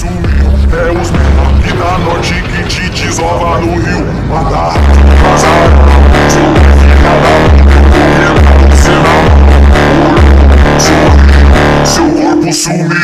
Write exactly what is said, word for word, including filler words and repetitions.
sumiu. É os menor que da norte que te desova no rio. Manda vazar, seu filho da puta, eu vou quebrar você na mão. Seu corpo sumiu.